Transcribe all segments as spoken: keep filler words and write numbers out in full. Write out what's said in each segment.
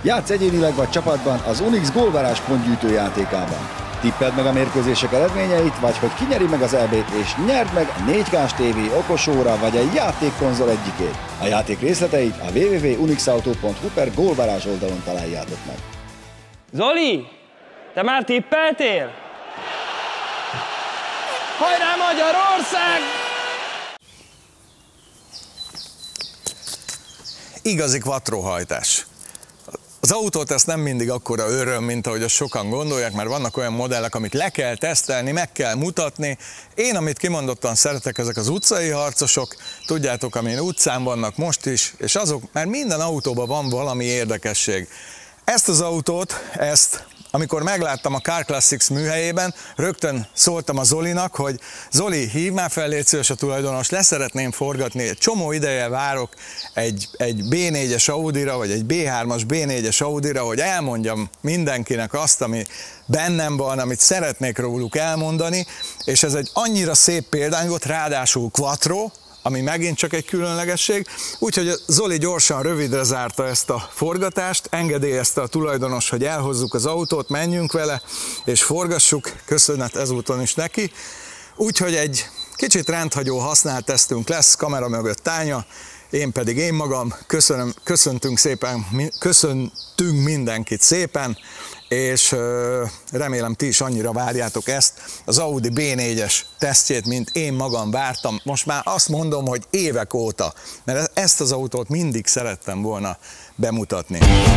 Játsz egyénileg vagy csapatban az Unix gólvarázs pontgyűjtő játékában. Tippeld meg a mérkőzések eredményeit, vagy hogy ki nyeri meg az é bét, és nyerd meg a négy kás tévé, okosóra vagy egy játékkonzol egyikét. A játék részleteit a double-u double-u double-u pont unixauto pont hu per gólvarázs oldalon találjátok meg. Zoli, te már tippeltél? Hajrá Magyarország! Igazi quattrohajtás. Az autót ezt nem mindig akkora öröm, mint ahogy azt sokan gondolják, mert vannak olyan modellek, amit le kell tesztelni, meg kell mutatni. Én, amit kimondottan szeretek, ezek az utcai harcosok, tudjátok, amin utcán vannak most is, és azok, mert minden autóban van valami érdekesség. Ezt az autót, ezt, amikor megláttam a Car Classics műhelyében, rögtön szóltam a Zolinak, hogy Zoli, hívd már fel, légy szíves a tulajdonos, leszeretném forgatni, egy csomó ideje várok egy, egy bé négyes Audira, vagy egy bé hármas bé négyes Audira, hogy elmondjam mindenkinek azt, ami bennem van, amit szeretnék róluk elmondani, és ez egy annyira szép példány volt, ráadásul quattro, ami megint csak egy különlegesség, úgyhogy Zoli gyorsan rövidre zárta ezt a forgatást, engedélyezte a tulajdonos, hogy elhozzuk az autót, menjünk vele, és forgassuk, köszönet ezúton is neki. Úgyhogy egy kicsit rendhagyó használt tesztünk lesz, kamera mögött Tánya, én pedig én magam, köszönöm, köszöntünk szépen, köszöntünk mindenkit szépen, és remélem ti is annyira várjátok ezt, az Audi bé négyes tesztjét, mint én magam vártam. Most már azt mondom, hogy évek óta, mert ezt az autót mindig szerettem volna bemutatni.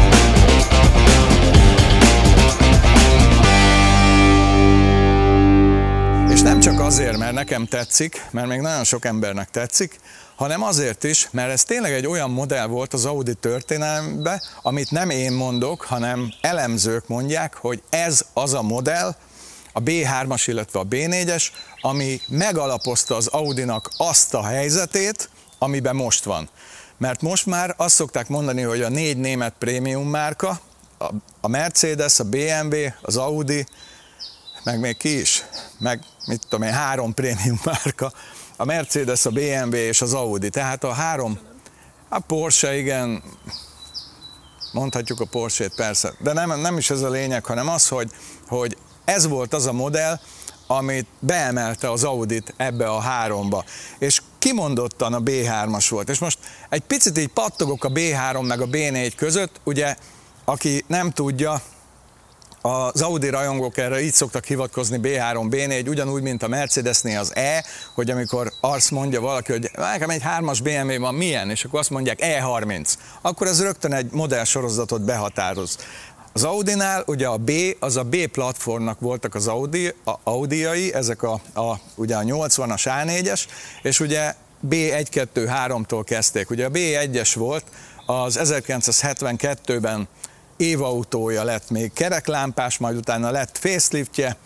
És nem csak azért, mert nekem tetszik, mert még nagyon sok embernek tetszik, hanem azért is, mert ez tényleg egy olyan modell volt az Audi történelemben, amit nem én mondok, hanem elemzők mondják, hogy ez az a modell, a bé hármas, illetve a bé négyes, ami megalapozta az Audinak azt a helyzetét, amiben most van. Mert most már azt szokták mondani, hogy a négy német prémium márka, a Mercedes, a bé em vé, az Audi, meg még ki is, meg mit tudom én, három prémium márka, a Mercedes, a bé em vé és az Audi, tehát a három, a Porsche, igen, mondhatjuk a Porsche-t persze, de nem, nem is ez a lényeg, hanem az, hogy, hogy ez volt az a modell, amit beemelte az Audit ebbe a háromba, és kimondottan a bé hármas volt, és most egy picit így pattogok a bé három meg a bé négy között, ugye, aki nem tudja, az Audi rajongók erre így szoktak hivatkozni, bé három, bé négy, ugyanúgy, mint a Mercedesnél az E, hogy amikor azt mondja valaki, hogy nekem egy hármas bé em vé van, milyen? És akkor azt mondják E harminc. Akkor ez rögtön egy modellsorozatot behatároz. Az Audinál ugye a B, az a B platformnak voltak az Audi, a Audiai, ezek a, a, ugye a nyolcvanas á négyes, és ugye bé egy kettő háromtól kezdték. Ugye a bé egyes volt, az ezerkilencszázhetvenkettőben évautója lett még kereklámpás, majd utána lett faceliftje,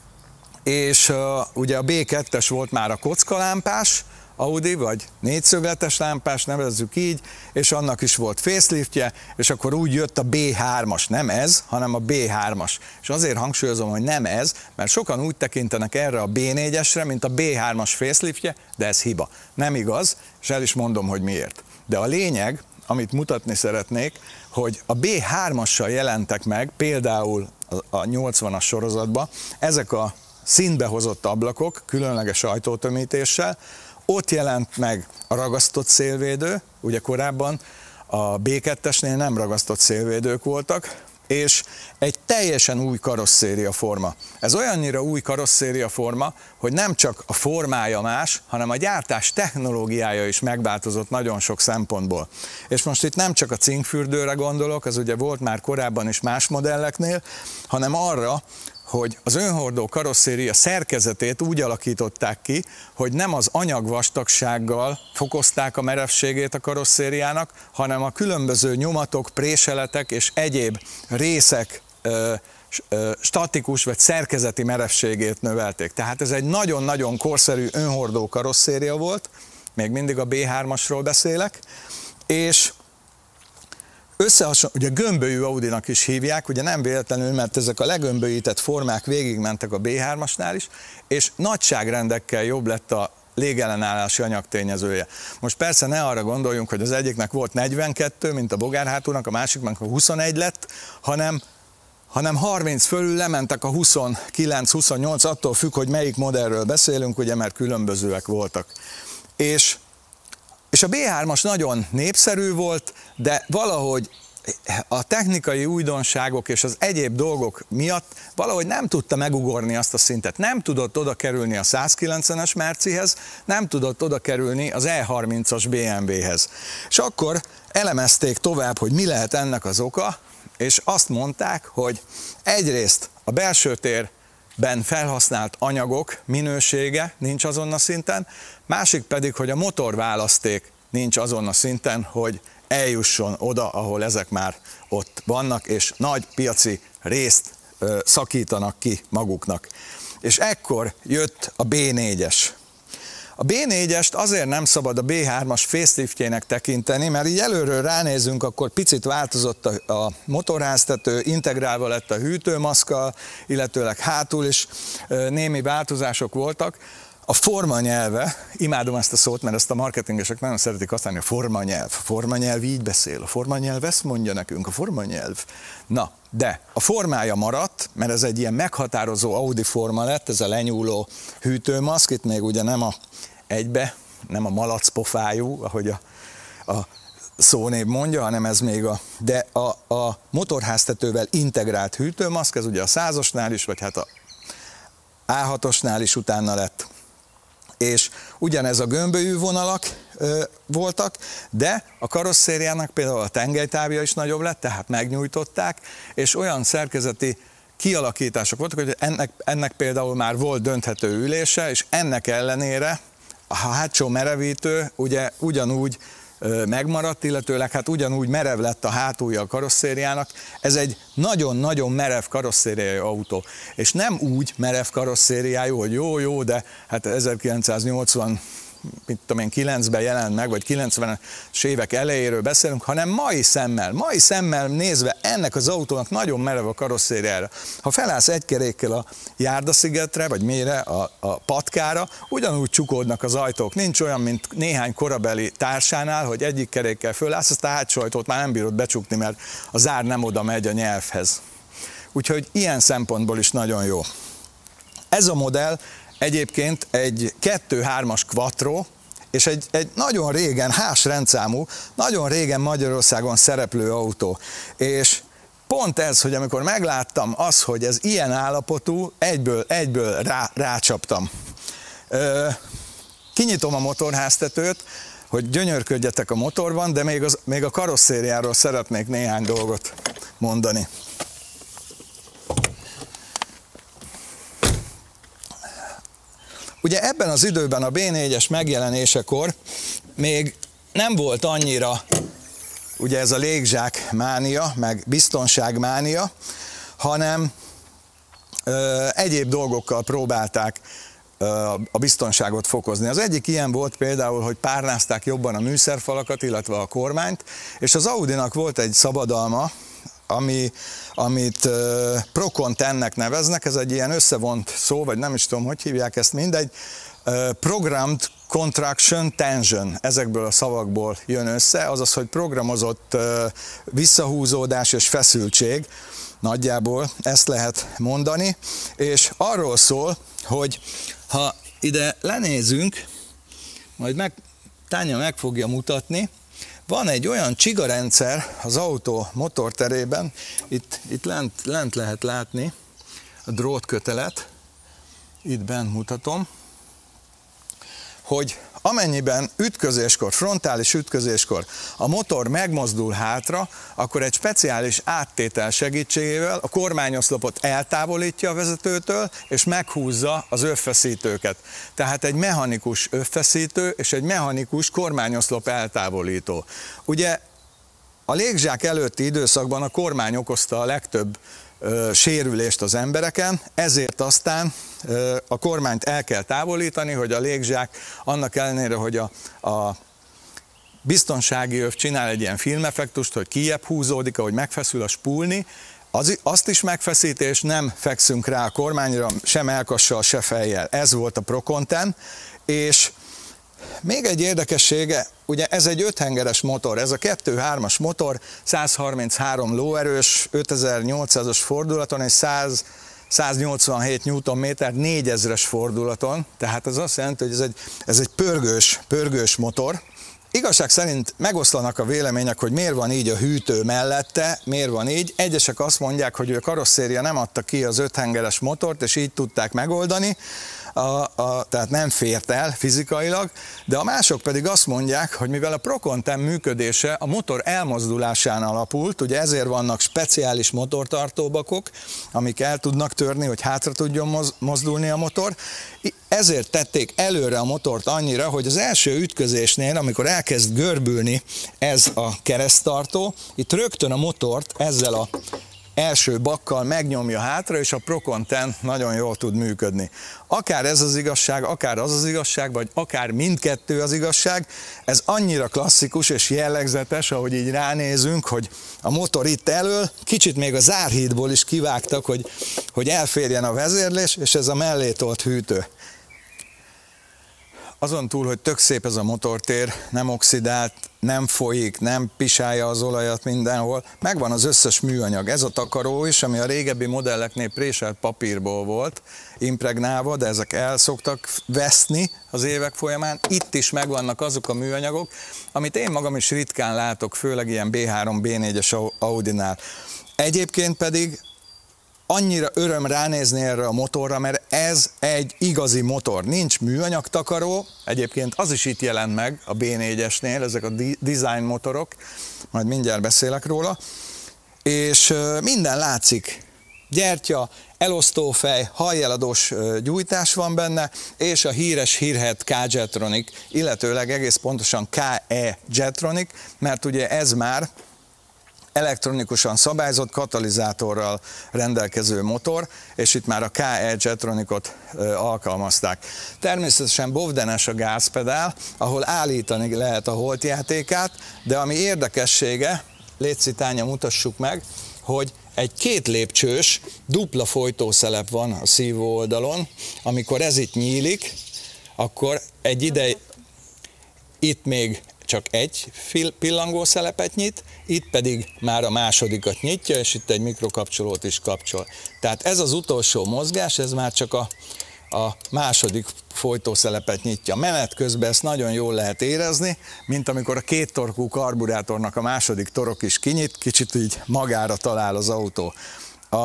és uh, ugye a bé kettes volt már a kockalámpás Audi, vagy négyszögletes lámpás, nevezzük így, és annak is volt faceliftje, és akkor úgy jött a bé hármas, nem ez, hanem a bé hármas. És azért hangsúlyozom, hogy nem ez, mert sokan úgy tekintenek erre a bé négyesre, mint a bé hármas faceliftje, de ez hiba. Nem igaz, és el is mondom, hogy miért. De a lényeg, amit mutatni szeretnék, hogy a bé hármassal jelentek meg, például a nyolcvanas sorozatban, ezek a színbe hozott ablakok, különleges ajtótömítéssel, ott jelent meg a ragasztott szélvédő, ugye korábban a bé kettesnél nem ragasztott szélvédők voltak, és egy teljesen új karosszériaforma. Ez olyannyira új karosszériaforma, hogy nem csak a formája más, hanem a gyártás technológiája is megváltozott nagyon sok szempontból. És most itt nem csak a cinkfürdőre gondolok, az ugye volt már korábban is más modelleknél, hanem arra, hogy az önhordó karosszéria szerkezetét úgy alakították ki, hogy nem az anyagvastagsággal fokozták a merevségét a karosszériának, hanem a különböző nyomatok, préseletek és egyéb részek ö, ö, statikus vagy szerkezeti merevségét növelték. Tehát ez egy nagyon-nagyon korszerű önhordó karosszéria volt, még mindig a bé hármasról beszélek, és összehasonlítva, ugye gömbölyű Audinak is hívják, ugye nem véletlenül, mert ezek a legömbölyített formák végigmentek a bé hármasnál is, és nagyságrendekkel jobb lett a légellenállási anyagtényezője. Most persze ne arra gondoljunk, hogy az egyiknek volt negyvenkettő, mint a bogárhátúnak, a másiknak a huszonegy lett, hanem, hanem harminc fölül lementek a huszonkilenc-huszonnyolc, attól függ, hogy melyik modellről beszélünk, ugye, mert különbözőek voltak. És, és a bé hármas nagyon népszerű volt, de valahogy a technikai újdonságok és az egyéb dolgok miatt valahogy nem tudta megugorni azt a szintet. Nem tudott oda kerülni a százkilencvenes Mercihez, nem tudott oda kerülni az E harmincas bé em vé-hez. És akkor elemezték tovább, hogy mi lehet ennek az oka, és azt mondták, hogy egyrészt a belső térben felhasznált anyagok minősége nincs azon a szinten, másik pedig, hogy a motorválaszték nincs azon a szinten, hogy eljusson oda, ahol ezek már ott vannak, és nagy piaci részt ö, szakítanak ki maguknak. És ekkor jött a bé négyes. A bé négyest azért nem szabad a bé hármas faceliftjének tekinteni, mert így előről ránézünk, akkor picit változott a, a motorháztető, integrálva lett a hűtőmaszkkal, illetőleg hátul is ö, némi változások voltak. A formanyelve, imádom ezt a szót, mert ezt a marketingesek nagyon szeretik használni, a formanyelv. A formanyelv így beszél, a formanyelv ezt mondja nekünk, a formanyelv. Na, de a formája maradt, mert ez egy ilyen meghatározó Audi forma lett, ez a lenyúló hűtőmaszk, itt még ugye nem a egybe, nem a malacpofájú, ahogy a, a szónév mondja, hanem ez még a, de a, a motorháztetővel integrált hűtőmaszk, ez ugye a százasnál is, vagy hát a á hatosnál is utána lett. És ugyanez a gömbölyű vonalak ö, voltak, de a karosszériának például a tengelytávja is nagyobb lett, tehát megnyújtották, és olyan szerkezeti kialakítások voltak, hogy ennek, ennek például már volt dönthető ülése, és ennek ellenére a hátsó merevítő ugye ugyanúgy ö, megmaradt, illetőleg hát ugyanúgy merev lett a hátulja a karosszériának. Ez egy nagyon-nagyon merev karosszériájú autó, és nem úgy merev karosszériájú, hogy jó-jó, de hát ezerkilencszáznyolcvan, mit tudom én, kilencben jelent meg, vagy kilencvenes évek elejéről beszélünk, hanem mai szemmel, mai szemmel nézve ennek az autónak nagyon merev a karosszériára. Ha felállsz egy kerékkel a Járdaszigetre, vagy mire, a, a patkára, ugyanúgy csukódnak az ajtók. Nincs olyan, mint néhány korabeli társánál, hogy egyik kerékkel fölállsz, azt a hátsó ajtót már nem bírod becsukni, mert a zár nem oda megy a nyelvhez. Úgyhogy ilyen szempontból is nagyon jó. Ez a modell egyébként egy kettő hármas Quattro, és egy, egy nagyon régen, Haas rendszámú, nagyon régen Magyarországon szereplő autó. És pont ez, hogy amikor megláttam az, hogy ez ilyen állapotú, egyből, egyből rá, rácsaptam. Ö, kinyitom a motorháztetőt, hogy gyönyörködjetek a motorban, de még, az, még a karosszériáról szeretnék néhány dolgot mondani. Ugye ebben az időben a bé négyes megjelenésekor még nem volt annyira ugye ez a légzsák mánia, meg biztonság mánia, hanem ö, egyéb dolgokkal próbálták ö, a biztonságot fokozni. Az egyik ilyen volt például, hogy párnázták jobban a műszerfalakat, illetve a kormányt, és az Audinak volt egy szabadalma, ami, amit uh, Pro-Contennek neveznek, ez egy ilyen összevont szó, vagy nem is tudom, hogy hívják ezt, mindegy. Uh, Programmed Contraction Tension, ezekből a szavakból jön össze, azaz, hogy programozott uh, visszahúzódás és feszültség, nagyjából ezt lehet mondani, és arról szól, hogy ha ide lenézünk, majd meg, Tánya meg fogja mutatni, van egy olyan csigarendszer az autó motorterében, itt, itt lent, lent lehet látni a drótkötelet, itt bent mutatom, hogy amennyiben ütközéskor, frontális ütközéskor a motor megmozdul hátra, akkor egy speciális áttétel segítségével a kormányoszlopot eltávolítja a vezetőtől, és meghúzza az övfeszítőket. Tehát egy mechanikus övfeszítő és egy mechanikus kormányoszlop eltávolító. Ugye a légzsák előtti időszakban a kormány okozta a legtöbb ö, sérülést az embereken, ezért aztán ö, a kormányt el kell távolítani, hogy a légzsák annak ellenére, hogy a, a biztonsági öv csinál egy ilyen filmeffektust, hogy kijebb húzódik, ahogy megfeszül a spulni, az, azt is megfeszíti, és nem fekszünk rá a kormányra, sem elkassal, se fejjel. Ez volt a Pro-Conten, és Még egy érdekessége, ugye ez egy öthengeres motor, ez a kettő hármas motor, száz harminchárom lóerős, ötezer-nyolcszázas fordulaton és száz száznyolcvanhét newtonméter négyezres fordulaton, tehát ez azt jelenti, hogy ez egy, ez egy pörgős, pörgős motor. Igazság szerint megoszlanak a vélemények, hogy miért van így a hűtő mellette, miért van így. Egyesek azt mondják, hogy a karosszéria nem adta ki az öthengeres motort, és így tudták megoldani, a, a, tehát nem fért el fizikailag, de a mások pedig azt mondják, hogy mivel a Procontem működése a motor elmozdulásán alapult, ugye ezért vannak speciális motortartóbakok, amik el tudnak törni, hogy hátra tudjon mozdulni a motor, ezért tették előre a motort annyira, hogy az első ütközésnél, amikor elkezd görbülni ez a kereszttartó, itt rögtön a motort ezzel a első bakkal megnyomja hátra, és a Procontem nagyon jól tud működni. Akár ez az igazság, akár az az igazság, vagy akár mindkettő az igazság, ez annyira klasszikus és jellegzetes, ahogy így ránézünk, hogy a motor itt elől, kicsit még a zárhídból is kivágtak, hogy, hogy elférjen a vezérlés, és ez a mellé tolt hűtő. Azon túl, hogy tök szép ez a motortér, nem oxidált, nem folyik, nem pisálja az olajat mindenhol, megvan az összes műanyag. Ez a takaró is, ami a régebbi modelleknél préselt papírból volt impregnálva, de ezek el szoktak veszni az évek folyamán. Itt is megvannak azok a műanyagok, amit én magam is ritkán látok, főleg ilyen bé három, bé négyes Audinál. Egyébként pedig annyira öröm ránézni erre a motorra, mert ez egy igazi motor. Nincs műanyag takaró, egyébként az is itt jelent meg a bé négyesnél, ezek a design motorok, majd mindjárt beszélek róla, és minden látszik. Gyertya, elosztófej, hajjeladós gyújtás van benne, és a híres hírhedt K-Jetronic, illetőleg egész pontosan ká e Jetronic, mert ugye ez már elektronikusan szabályzott katalizátorral rendelkező motor, és itt már a ká e Jetronicot alkalmazták. Természetesen bovdenes a gázpedál, ahol állítani lehet a holtjátékát, de ami érdekessége, létszi Tánya, mutassuk meg, hogy egy két lépcsős dupla folytószelep van a szívó oldalon, amikor ez itt nyílik, akkor egy ideig, itt még csak egy pillangó szelepet nyit, itt pedig már a másodikat nyitja, és itt egy mikrokapcsolót is kapcsol. Tehát ez az utolsó mozgás, ez már csak a, a második folytószelepet nyitja. Menet közben ezt nagyon jól lehet érezni, mint amikor a két torkú karburátornak a második torok is kinyit, kicsit így magára talál az autó. A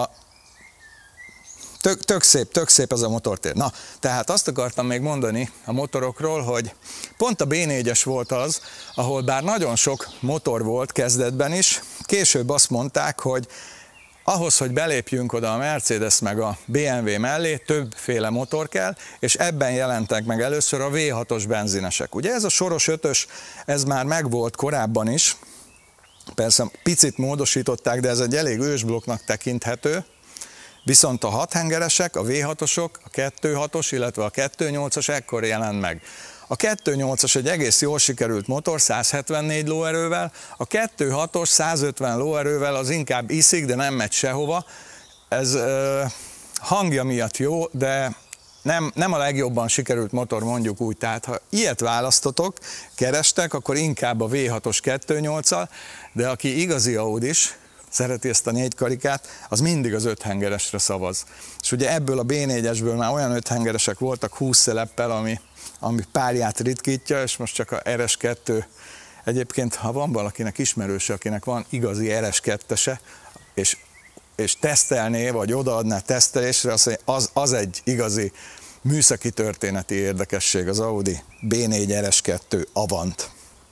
Tök, tök szép, tök szép ez a motortér. Na, tehát azt akartam még mondani a motorokról, hogy pont a bé négyes volt az, ahol bár nagyon sok motor volt kezdetben is, később azt mondták, hogy ahhoz, hogy belépjünk oda a Mercedes meg a bé em vé mellé, többféle motor kell, és ebben jelentek meg először a vé hatos benzinesek. Ugye ez a soros ötös, ez már megvolt korábban is, persze picit módosították, de ez egy elég ősblokknak tekinthető. Viszont a hathengeresek, a vé hatosok, a kettő hatos, illetve a kettő nyolcas ekkor jelent meg. A kettő nyolcas egy egész jól sikerült motor, száz hetvennégy lóerővel, a kettő hatos százötven lóerővel az inkább iszik, de nem megy sehova. Ez ö, hangja miatt jó, de nem, nem a legjobban sikerült motor, mondjuk úgy. Tehát ha ilyet választotok, kerestek, akkor inkább a vé hatos kettő nyolccal, de aki igazi Audis, szereti ezt a négy karikát, az mindig az öthengeresre szavaz. És ugye ebből a bé négyesből már olyan öthengeresek voltak húsz szeleppel, ami, ami párját ritkítja, és most csak a er es kettő. Egyébként, ha van valakinek ismerőse, akinek van igazi er es kettese, és, és tesztelné, vagy odaadná tesztelésre, az, az, az egy igazi műszaki történeti érdekesség, az Audi bé négy er es kettő Avant.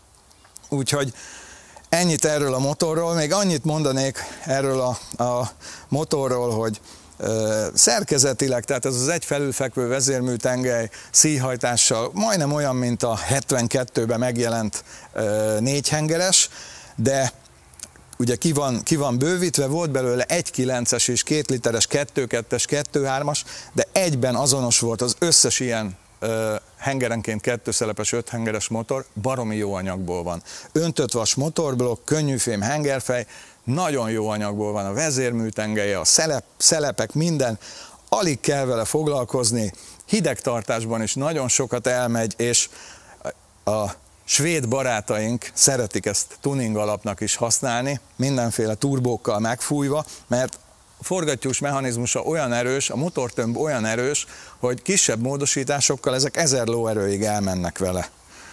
Úgyhogy ennyit erről a motorról, még annyit mondanék erről a, a motorról, hogy ö, szerkezetileg, tehát ez az egy felülfekvő vezérműtengely szíjhajtással majdnem olyan, mint a hetvenkettőben megjelent ö, négyhengeres, de ugye ki van, ki van bővítve, volt belőle egy kilences és két literes kettő kettes, kettő hármas, de egyben azonos volt az összes ilyen Uh, hengerenként kettőszelepes öthengeres motor, baromi jó anyagból van. Öntött vas motorblokk, könnyűfém hengerfej, nagyon jó anyagból van a vezérműtengelye, a szelep, szelepek, minden, alig kell vele foglalkozni, hidegtartásban is nagyon sokat elmegy, és a svéd barátaink szeretik ezt tuning alapnak is használni, mindenféle turbókkal megfújva, mert a forgattyús mechanizmusa olyan erős, a motortömb olyan erős, hogy kisebb módosításokkal ezek ezer lóerőig elmennek vele.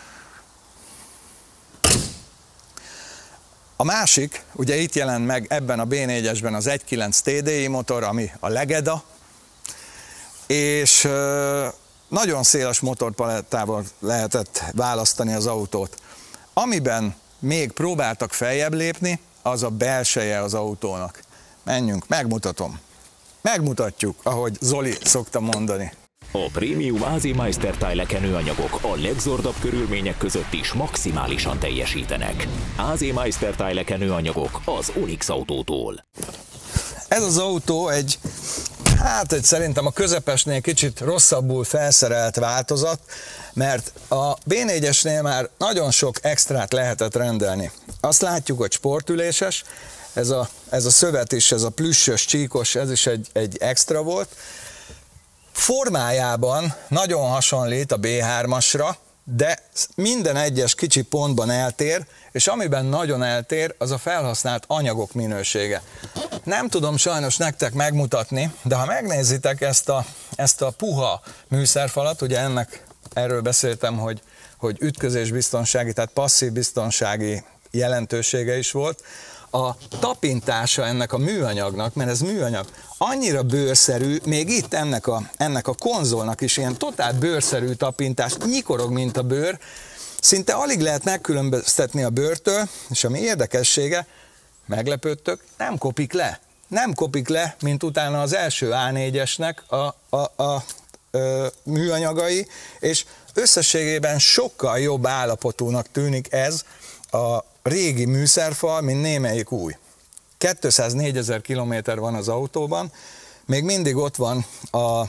A másik, ugye itt jelent meg ebben a bé négyesben az egy pont kilenc té dé i motor, ami a Legeda, és nagyon széles motorpalettával lehetett választani az autót. Amiben még próbáltak feljebb lépni, az a belseje az autónak. Menjünk, megmutatom. Megmutatjuk, ahogy Zoli szokta mondani. A prémium á zé Meister tájlekenőanyagok a legzordabb körülmények között is maximálisan teljesítenek. á zé Meister tájlekenőanyagok az Onyx autótól. Ez az autó egy, hát egy szerintem a közepesnél kicsit rosszabbul felszerelt változat, mert a bé négyesnél már nagyon sok extrát lehetett rendelni. Azt látjuk, hogy sportüléses, ez a, ez a szövet is, ez a plüssös, csíkos, ez is egy, egy extra volt. Formájában nagyon hasonlít a bé hármasra, de minden egyes kicsi pontban eltér, és amiben nagyon eltér, az a felhasznált anyagok minősége. Nem tudom sajnos nektek megmutatni, de ha megnézitek ezt a, ezt a puha műszerfalat, ugye ennek erről beszéltem, hogy, hogy ütközésbiztonsági, tehát passzív biztonsági jelentősége is volt, a tapintása ennek a műanyagnak, mert ez műanyag, annyira bőrszerű, még itt ennek a, ennek a konzolnak is ilyen totál bőrszerű tapintás, nyikorog, mint a bőr, szinte alig lehet megkülönböztetni a bőrtől, és ami érdekessége, meglepődtök, nem kopik le. Nem kopik le, mint utána az első á négyesnek a, a, a, a műanyagai, és összességében sokkal jobb állapotúnak tűnik ez a régi műszerfal, mint némelyik új. kétszáznégyezer kilométer van az autóban, még mindig ott van a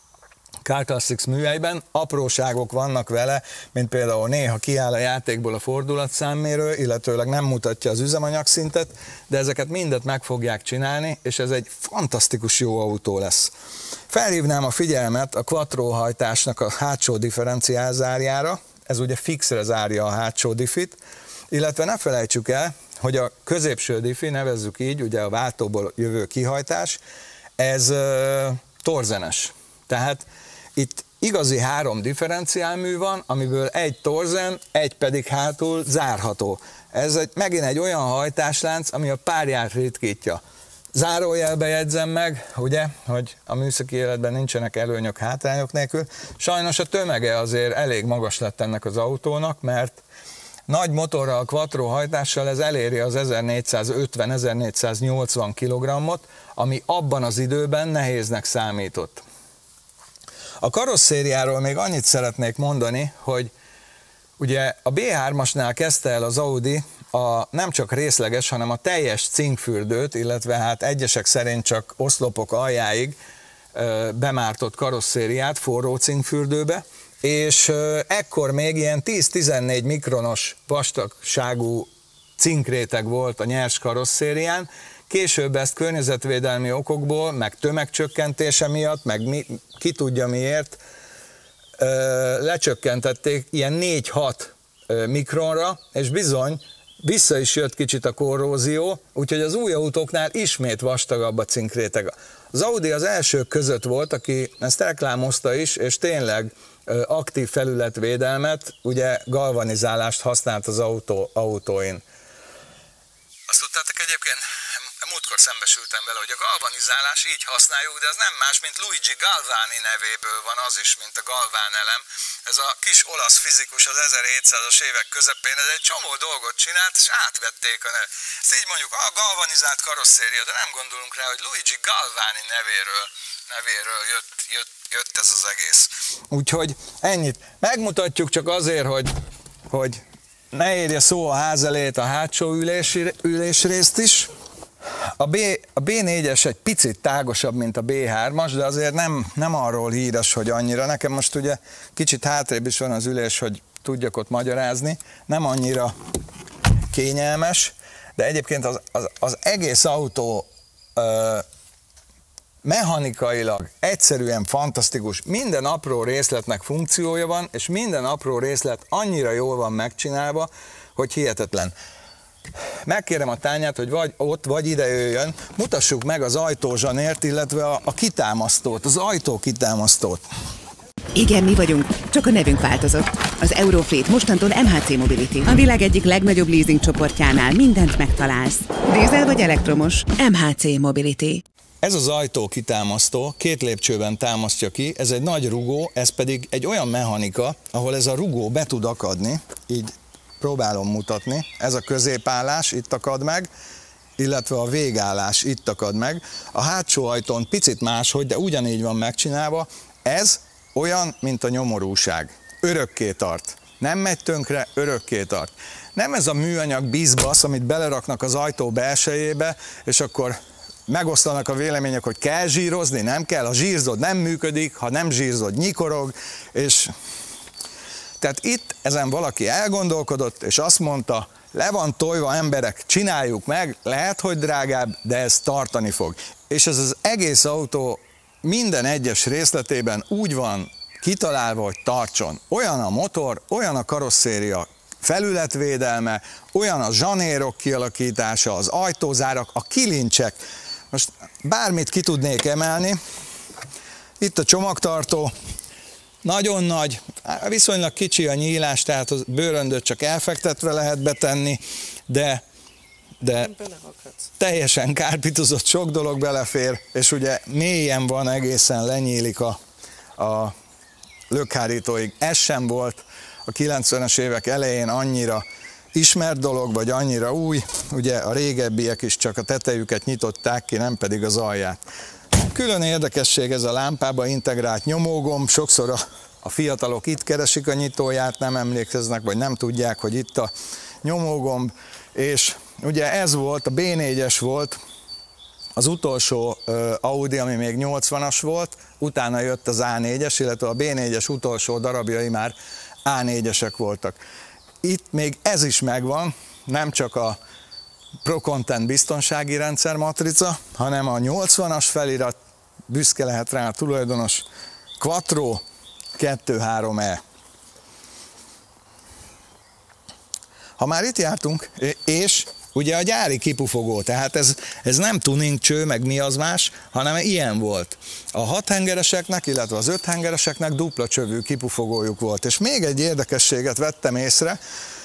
Car Classics műhelyben, apróságok vannak vele, mint például néha kiáll a játékból a fordulatszámmérő, illetőleg nem mutatja az üzemanyagszintet, de ezeket mindet meg fogják csinálni, és ez egy fantasztikus jó autó lesz. Felhívnám a figyelmet a quattro hajtásnak a hátsó differenciálzárjára, ez ugye fixre zárja a hátsó diffit, illetve ne felejtsük el, hogy a középső diffi, nevezzük így, ugye a váltóból jövő kihajtás, ez uh, torzenes. Tehát itt igazi három differenciálmű van, amiből egy torzen, egy pedig hátul zárható. Ez egy, megint egy olyan hajtáslánc, ami a párját ritkítja. Zárójelbe jegyzem meg, ugye, hogy a műszaki életben nincsenek előnyök hátrányok nélkül. Sajnos a tömege azért elég magas lett ennek az autónak, mert nagy motorral, quattro hajtással ez eléri az ezernégyszázötven - ezernégyszáznyolcvan kilogrammot, ami abban az időben nehéznek számított. A karosszériáról még annyit szeretnék mondani, hogy ugye a bé hármasnál kezdte el az Audi a nem csak részleges, hanem a teljes cinkfürdőt, illetve hát egyesek szerint csak oszlopok aljáig bemártott karosszériát forró cinkfürdőbe, és ekkor még ilyen tíz-tizennégy mikronos vastagságú cinkréteg volt a nyers karosszérián, később ezt környezetvédelmi okokból, meg tömegcsökkentése miatt, meg mi, ki tudja miért, lecsökkentették ilyen négy-hat mikronra, és bizony vissza is jött kicsit a korrózió, úgyhogy az új autóknál ismét vastagabb a cinkréteg. Az Audi az elsők között volt, aki ezt reklámozta is, és tényleg aktív felületvédelmet, ugye galvanizálást használt az autó, autóin. Azt tudtátok egyébként, múltkor szembesültem vele, hogy a galvanizálás így használjuk, de az nem más, mint Luigi Galvani nevéből van az is, mint a galván elem. Ez a kis olasz fizikus az ezerhétszázas évek közepén, ez egy csomó dolgot csinált, és átvették a neve. Ezt így mondjuk, a galvanizált karosszéria, de nem gondolunk rá, hogy Luigi Galvani nevéről, nevéről jött, jött, jött ez az egész. Úgyhogy ennyit. Megmutatjuk csak azért, hogy, hogy ne érje szó a ház elét a hátsó ülési, ülésrészt is. A, B, a bé négyes egy picit tágosabb, mint a bé hármas, de azért nem, nem arról híres, hogy annyira. Nekem most ugye kicsit hátrébb is van az ülés, hogy tudjak ott magyarázni. Nem annyira kényelmes, de egyébként az, az, az egész autó ö, mechanikailag egyszerűen fantasztikus, minden apró részletnek funkciója van, és minden apró részlet annyira jól van megcsinálva, hogy hihetetlen. Megkérem a Tányát, hogy vagy ott, vagy ide jöjjön, mutassuk meg az ajtózsanért, illetve a, a kitámasztót, az ajtó kitámasztót. Igen, mi vagyunk, csak a nevünk változott. Az Eurofleet mostantól em há cé Mobility. A világ egyik legnagyobb leasing csoportjánál mindent megtalálsz. Dízel vagy elektromos? em há cé Mobility. Ez az ajtó kitámasztó két lépcsőben támasztja ki, ez egy nagy rugó, ez pedig egy olyan mechanika, ahol ez a rugó be tud akadni, így próbálom mutatni, ez a középállás itt akad meg, illetve a végállás itt akad meg. A hátsó ajtón picit máshogy, de ugyanígy van megcsinálva, ez olyan, mint a nyomorúság. Örökké tart. Nem megy tönkre, örökké tart. Nem ez a műanyag bizbasz, amit beleraknak az ajtó belsejébe, és akkor megosztanak a vélemények, hogy kell zsírozni, nem kell, ha zsírzod nem működik, ha nem zsírzod nyikorog, és tehát itt ezen valaki elgondolkodott, és azt mondta, le van tojva emberek, csináljuk meg, lehet, hogy drágább, de ez tartani fog. És ez az egész autó minden egyes részletében úgy van kitalálva, hogy tartson. Olyan a motor, olyan a karosszéria felületvédelme, olyan a zsanérok kialakítása, az ajtózárak, a kilincsek. Most bármit ki tudnék emelni. Itt a csomagtartó, nagyon nagy, viszonylag kicsi a nyílás, tehát a bőröndöt csak elfektetve lehet betenni, de, de teljesen kárpitozott, sok dolog belefér, és ugye mélyen van, egészen lenyílik a, a lökhárítóig. Ez sem volt a kilencvenes évek elején annyira ismert dolog, vagy annyira új, ugye a régebbiek is csak a tetejüket nyitották ki, nem pedig az alját. Külön érdekesség ez a lámpába integrált nyomógomb, sokszor a, a fiatalok itt keresik a nyitóját, nem emlékeznek, vagy nem tudják, hogy itt a nyomógomb, és ugye ez volt, a bé négyes volt, az utolsó uh, Audi, ami még nyolcvanas volt, utána jött az á négyes, illetve a bé négyes utolsó darabjai már á négyesek voltak. Itt még ez is megvan, nem csak a ProContent biztonsági rendszer matrica, hanem a nyolcvanas felirat, büszke lehet rá a tulajdonos, Quattro kettő három E. Ha már itt jártunk, és ugye a gyári kipufogó, tehát ez, ez nem tuning cső, meg mi az más, hanem ilyen volt. A hat hengereseknek, illetve az öt hengereseknek dupla csövű kipufogójuk volt. És még egy érdekességet vettem észre,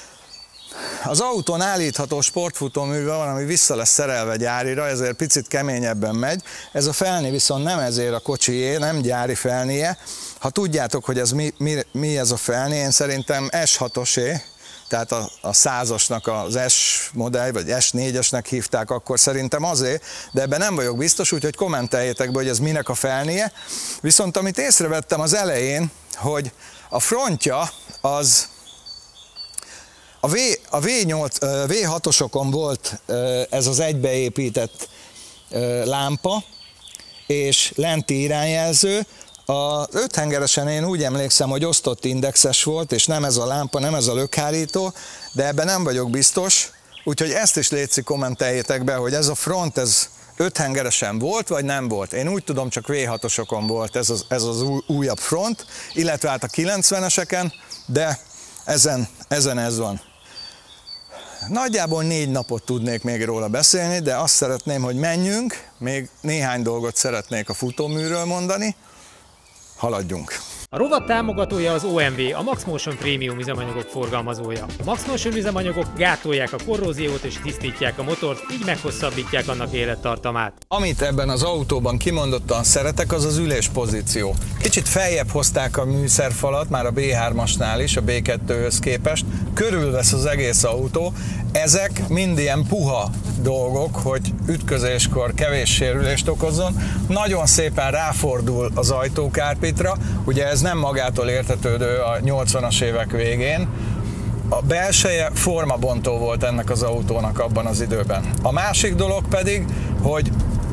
az autón állítható sportfutóműve van, ami vissza lesz szerelve gyárira, ezért picit keményebben megy. Ez a felni viszont nem ezért a kocsié, nem gyári felnie. Ha tudjátok, hogy ez mi, mi, mi ez a felni, én szerintem es hatosé, tehát a, a százasnak az S modell, vagy es négyesnek hívták akkor, szerintem azért, de ebben nem vagyok biztos, úgyhogy kommenteljétek be, hogy ez minek a felnie. Viszont amit észrevettem az elején, hogy a frontja az a, v, a vé nyolc, vé hatosokon volt ez az egybeépített lámpa, és lenti irányjelző. Az öt hengeresen én úgy emlékszem, hogy osztott indexes volt, és nem ez a lámpa, nem ez a lökhárító, de ebben nem vagyok biztos, úgyhogy ezt is létszik, kommenteljétek be, hogy ez a front, ez öt hengeresen volt, vagy nem volt. Én úgy tudom, csak vé hatosokon volt ez az, ez az új, újabb front, illetve hát a kilencveneseken, de ezen, ezen ez van. Nagyjából négy napot tudnék még róla beszélni, de azt szeretném, hogy menjünk, még néhány dolgot szeretnék a futóműről mondani. Haladjunk! A rovat támogatója az o em vé, a MaxMotion Premium üzemanyagok forgalmazója. A MaxMotion üzemanyagok gátolják a korróziót és tisztítják a motort, így meghosszabbítják annak élettartamát. Amit ebben az autóban kimondottan szeretek, az az üléspozíció. Kicsit feljebb hozták a műszerfalat, már a bé hármasnál is, a bé kettőhöz képest. Körülvesz az egész autó. Ezek mind ilyen puha dolgok, hogy ütközéskor kevés sérülést okozzon. Nagyon szépen ráfordul az ajtókárpitra, ugye ez nem magától értetődő a nyolcvanas évek végén. A belseje formabontó volt ennek az autónak abban az időben. A másik dolog pedig, hogy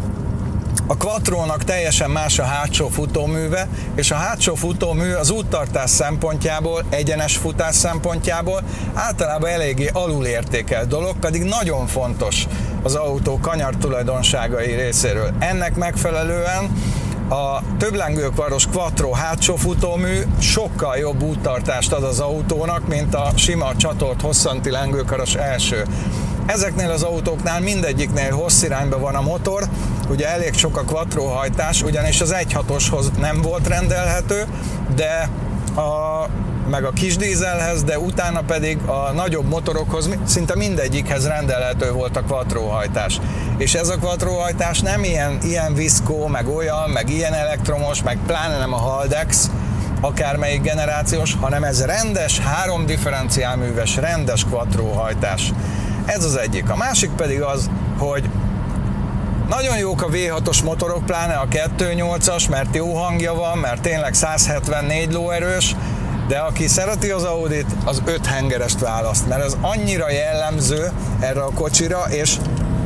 a Quattrónak teljesen más a hátsó futóműve, és a hátsó futómű az úttartás szempontjából, egyenes futás szempontjából általában eléggé alulértékelt dolog, pedig nagyon fontos az autó kanyar tulajdonságai részéről. Ennek megfelelően a többlengőkaros quattro hátsó futómű sokkal jobb úttartást ad az autónak, mint a sima csatolt hosszanti lengőkaros első. Ezeknél az autóknál mindegyiknél hosszirányban van a motor, ugye elég sok a quattro hajtás, ugyanis az egy hatoshoz nem volt rendelhető, de a, meg a kis dízelhez, de utána pedig a nagyobb motorokhoz szinte mindegyikhez rendelhető volt a quattro hajtás. És ez a quattro hajtás nem ilyen, ilyen viszkó, meg olyan, meg ilyen elektromos, meg pláne nem a Haldex, akármelyik generációs, hanem ez rendes, három differenciálműves, rendes quattro hajtás. Ez az egyik. A másik pedig az, hogy nagyon jók a vé hatos motorok, pláne a kettő nyolcas, mert jó hangja van, mert tényleg száz hetvennégy lóerős, de aki szereti az Audit, az öt hengerest választ, mert ez annyira jellemző erre a kocsira, és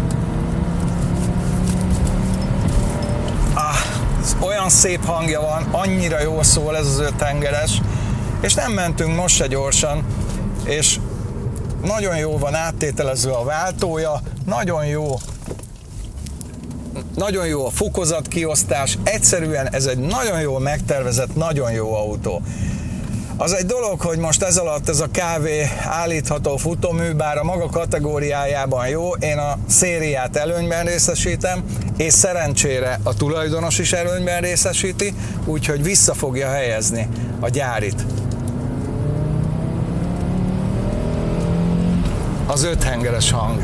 ah, olyan szép hangja van, annyira jól szól ez az öt hengeres, és nem mentünk most se gyorsan, és nagyon jó van áttételezve a váltója, nagyon jó, nagyon jó a fokozatkiosztás, egyszerűen ez egy nagyon jól megtervezett, nagyon jó autó. Az egy dolog, hogy most ez alatt ez a ká vé állítható futómű, bár a maga kategóriájában jó, én a szériát előnyben részesítem, és szerencsére a tulajdonos is előnyben részesíti, úgyhogy vissza fogja helyezni a gyárit. Az öt hengeres hang.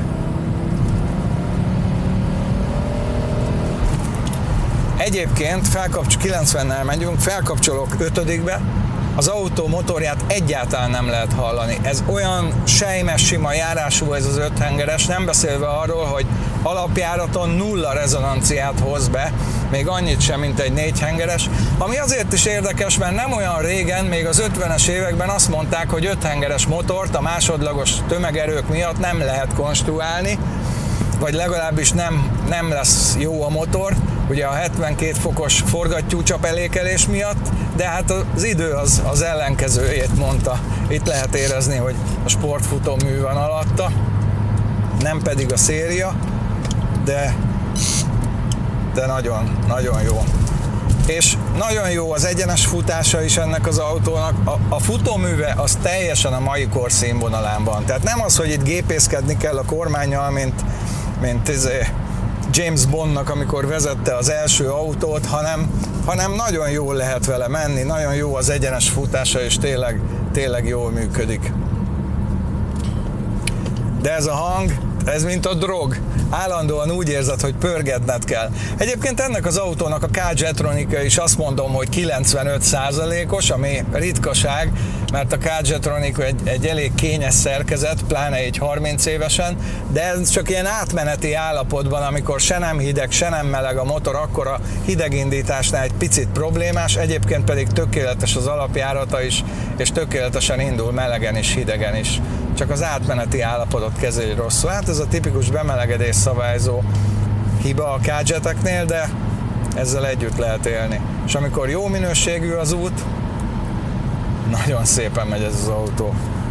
Egyébként felkapcs kilencvennel megyünk, felkapcsolok ötödikbe, az autó motorját egyáltalán nem lehet hallani. Ez olyan sejmes, sima járású ez az öt hengeres, nem beszélve arról, hogy alapjáraton nulla rezonanciát hoz be, még annyit sem, mint egy négy hengeres, ami azért is érdekes, mert nem olyan régen, még az ötvenes években azt mondták, hogy öt hengeres motort a másodlagos tömegerők miatt nem lehet konstruálni, vagy legalábbis nem, nem lesz jó a motor, ugye a hetvenkét fokos forgattyúcsapelékelés miatt, de hát az idő az, az ellenkezőjét mondta. Itt lehet érezni, hogy a sportfutómű van alatta, nem pedig a széria, de, de nagyon, nagyon jó. És nagyon jó az egyenes futása is ennek az autónak. A, a futóműve az teljesen a mai kor színvonalán van. Tehát nem az, hogy itt gépészkedni kell a kormánnyal, mint, mint izé James Bondnak, amikor vezette az első autót, hanem, hanem nagyon jól lehet vele menni, nagyon jó az egyenes futása, és tényleg, tényleg jól működik. De ez a hang, ez mint a drog. Állandóan úgy érzed, hogy pörgetned kell. Egyébként ennek az autónak a K-Jetronika is azt mondom, hogy kilencvenöt százalékos, ami ritkaság, mert a K-Jetronika egy, egy elég kényes szerkezet, pláne egy harminc évesen, de ez csak ilyen átmeneti állapotban, amikor se nem hideg, se nem meleg a motor, akkor a hidegindításnál egy picit problémás, egyébként pedig tökéletes az alapjárata is, és tökéletesen indul melegen is, hidegen is. Csak az átmeneti állapotot kezeli rosszul. Hát ez a tipikus bemelegedés szabályzó hiba a K-Jeteknél, de ezzel együtt lehet élni. És amikor jó minőségű az út, nagyon szépen megy ez az autó.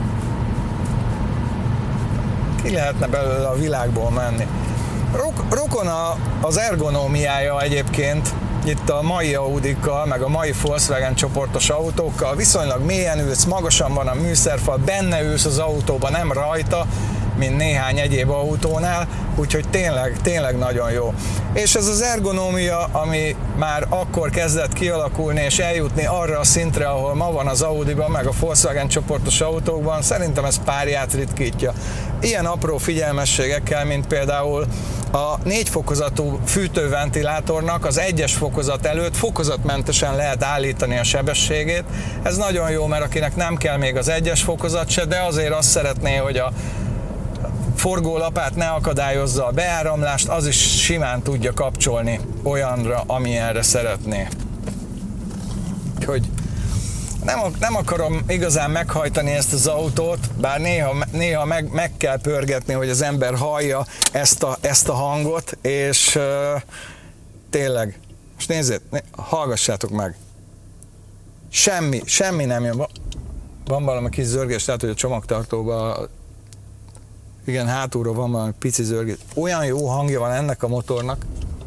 Ki lehetne belőle a világból menni. Rokon az ergonómiája egyébként, itt a mai Audikkal, meg a mai Volkswagen csoportos autókkal, viszonylag mélyen ülsz, magasan van a műszerfal, benne ülsz az autóban, nem rajta, mint néhány egyéb autónál, úgyhogy tényleg, tényleg nagyon jó. És ez az ergonómia, ami már akkor kezdett kialakulni és eljutni arra a szintre, ahol ma van az Audiban, meg a Volkswagen csoportos autókban, szerintem ez párját ritkítja. Ilyen apró figyelmességekkel, mint például a négy fokozatú fűtőventilátornak az egyes fokozat előtt fokozatmentesen lehet állítani a sebességét. Ez nagyon jó, mert akinek nem kell még az egyes fokozat se, de azért azt szeretné, hogy a forgólapát ne akadályozza a beáramlást, az is simán tudja kapcsolni olyanra, amilyenre szeretné. Úgyhogy nem, nem akarom igazán meghajtani ezt az autót, bár néha, néha meg, meg kell pörgetni, hogy az ember hallja ezt a, ezt a hangot, és uh, tényleg, most nézzétek, né, hallgassátok meg. Semmi, semmi nem jön. Van valami kis zörgés, tehát hogy a csomagtartóban Igen, hátulról van valami pici zörgés. Olyan jó hangja van ennek a motornak.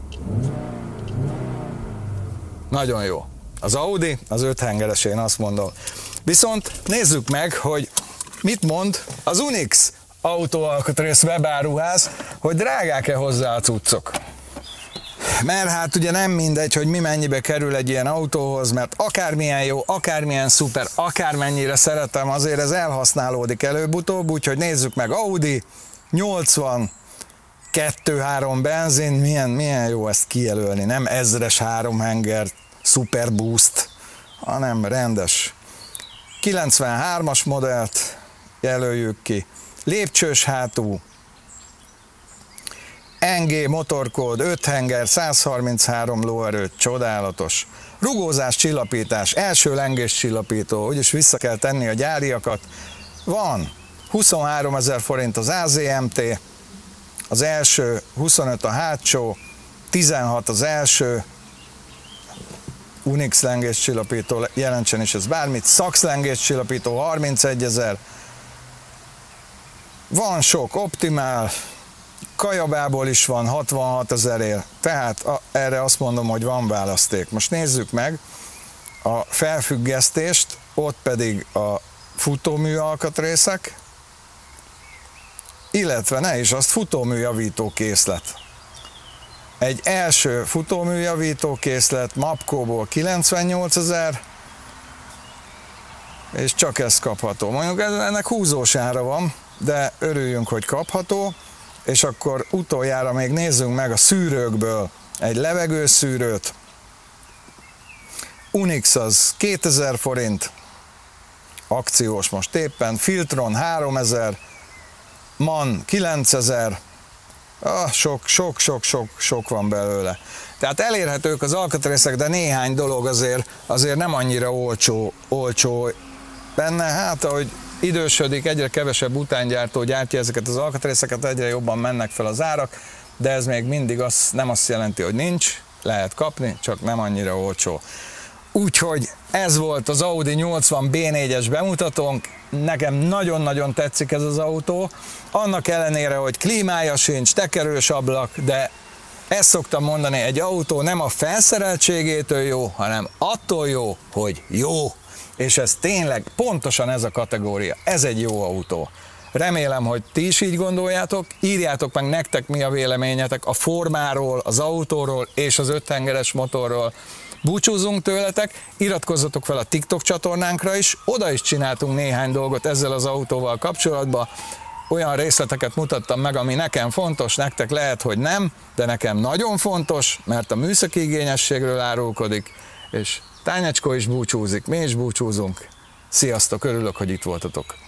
Nagyon jó. Az Audi, az öt hengeres, én azt mondom. Viszont nézzük meg, hogy mit mond az Unix autóalkatrész webáruház, hogy drágák-e hozzá a cuccok. Mert hát ugye nem mindegy, hogy mi mennyibe kerül egy ilyen autóhoz, mert akármilyen jó, akármilyen szuper, akármennyire szeretem, azért ez elhasználódik előbb-utóbb, úgyhogy nézzük meg. Audi nyolcvankettő három benzin, milyen, milyen jó ezt kijelölni, nem ezres háromhenger Super Boost, hanem rendes kilencvenhármas modellt jelöljük ki, lépcsős hátú, en gé motorkód, öt henger, száz harminchárom lóerő, csodálatos. Rugózás, csillapítás, első lengés csillapító, úgyis vissza kell tenni a gyáriakat. Van huszonháromezer forint az á zé em té, az első, huszonöt a hátsó, tizenhat az első, Unix lengés csillapító, jelentsen is ez bármit, Szax lengés csillapító, harmincegyezer, van sok, optimál, Kajabából is van hatvanhat ezerért, tehát a, erre azt mondom, hogy van választék. Most nézzük meg a felfüggesztést, ott pedig a futómű alkatrészek, illetve ne is, azt futóműjavító készlet. Egy első futóműjavító készlet Mapco-ból kilencvennyolcezer, és csak ez kapható. Mondjuk ennek húzós ára van, de örüljünk, hogy kapható. És akkor utoljára még nézzünk meg a szűrőkből egy levegőszűrőt. Unix az kétezer forint, akciós most éppen, Filtron háromezer, MAN kilencezer, ah, sok, sok, sok, sok, sok van belőle. Tehát elérhetők az alkatrészek, de néhány dolog azért, azért nem annyira olcsó, olcsó benne, hát ahogy idősödik, egyre kevesebb utángyártó gyártja ezeket az alkatrészeket, egyre jobban mennek fel az árak, de ez még mindig az, nem azt jelenti, hogy nincs, lehet kapni, csak nem annyira olcsó. Úgyhogy ez volt az Audi nyolcvan bé négyes bemutatónk, nekem nagyon-nagyon tetszik ez az autó, annak ellenére, hogy klímája sincs, tekerős ablak, de ezt szoktam mondani, egy autó nem a felszereltségétől jó, hanem attól jó, hogy jó. És ez tényleg pontosan ez a kategória, ez egy jó autó. Remélem, hogy ti is így gondoljátok, írjátok meg nektek mi a véleményetek a formáról, az autóról és az öthengeres motorról. Búcsúzunk tőletek, iratkozzatok fel a TikTok csatornánkra is, oda is csináltunk néhány dolgot ezzel az autóval kapcsolatban. Olyan részleteket mutattam meg, ami nekem fontos, nektek lehet, hogy nem, de nekem nagyon fontos, mert a műszaki igényességről árulkodik, és Tányecskó is búcsúzik, mi is búcsúzunk. Sziasztok, örülök, hogy itt voltatok.